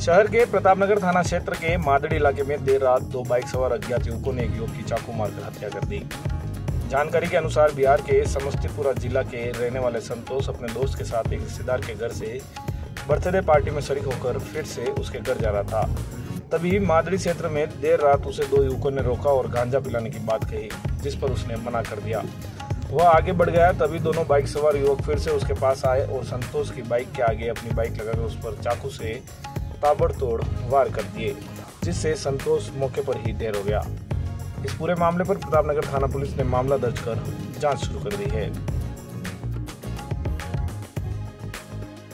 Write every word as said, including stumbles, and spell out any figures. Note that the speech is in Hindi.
शहर के प्रतापनगर थाना क्षेत्र के मादड़ी इलाके में देर रात दो बाइक सवार अज्ञात युवकों ने एक युवक की चाकू मारकर हत्या कर दी। जानकारी के अनुसार बिहार के समस्तीपुर जिला के रहने वाले संतोष अपने दोस्त के साथ एक रिश्तेदार के घर से बर्थडे पार्टी में शरीक होकर फिर से उसके घर जा रहा था। तभी मादड़ी क्षेत्र में देर रात उसे दो युवकों ने रोका और गांजा पिलाने की बात कही, जिस पर उसने मना कर दिया। वह आगे बढ़ गया। तभी दोनों बाइक सवार युवक फिर से उसके पास आए और संतोष की बाइक के आगे अपनी बाइक लगाकर उस पर चाकू से ताबड़तोड़ वार कर दिए, जिससे संतोष मौके पर ही ढेर हो गया। इस पूरे मामले पर प्रतापनगर थाना पुलिस ने मामला दर्ज कर जांच शुरू कर दी है।